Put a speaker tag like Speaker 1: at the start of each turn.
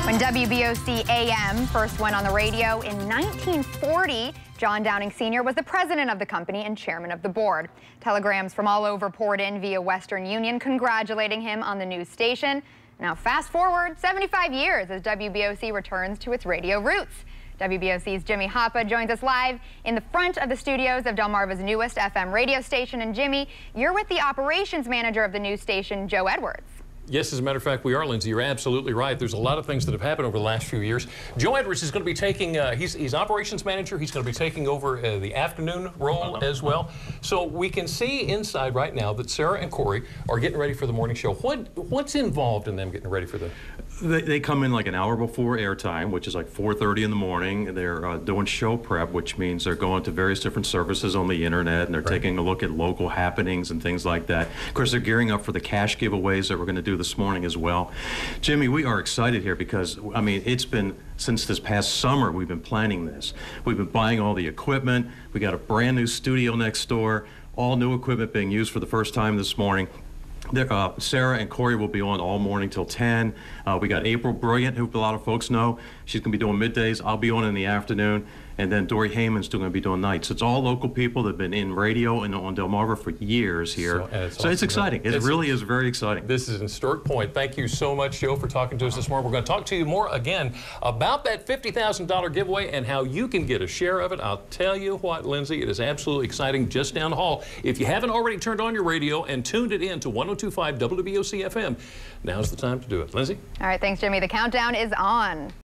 Speaker 1: When WBOC AM first went on the radio in 1940, John Downing Sr. was the president of the company and chairman of the board. Telegrams from all over poured in via Western Union congratulating him on the news station. Now fast forward 75 years as WBOC returns to its radio roots. WBOC's Jimmy Hoppa joins us live in the front of the studios of Delmarva's newest FM radio station. And Jimmy, you're with the operations manager of the news station, Joe Edwards.
Speaker 2: Yes, as a matter of fact, we are, Lindsay. You're absolutely right. There's a lot of things that have happened over the last few years. Joe Edwards is going to be taking, he's operations manager. He's going to be taking over the afternoon role as well. So we can see inside right now that Sarah and Corey are getting ready for the morning show. What's involved in them getting ready for the...
Speaker 3: They come in like an hour before airtime, which is like 4:30 in the morning. They're doing show prep, which means they're going to various different services on the internet, and they're taking a look at local happenings and things like that. Of course, they're gearing up for the cash giveaways that we're going to do this morning as well. Jimmy, we are excited here because, I mean, it's been since this past summer we've been planning this. We've been buying all the equipment. We got a brand new studio next door, all new equipment being used for the first time this morning. Sarah and Corey will be on all morning till 10. We got April Brilliant, who a lot of folks know. She's going to be doing middays. I'll be on in the afternoon. And then Dory Heyman's still going to be doing nights. It's all local people that have been in radio and on Delmarva for years here. So it's exciting. It really is very exciting.
Speaker 2: This is an historic point. Thank you so much, Joe, for talking to us this morning. We're going to talk to you more again about that $50,000 giveaway and how you can get a share of it. I'll tell you what, Lindsay, it is absolutely exciting just down the hall. If you haven't already turned on your radio and tuned it in to 102.5 WBOC FM, now's the time to do it. Lindsay?
Speaker 1: All right, thanks, Jimmy. The countdown is on.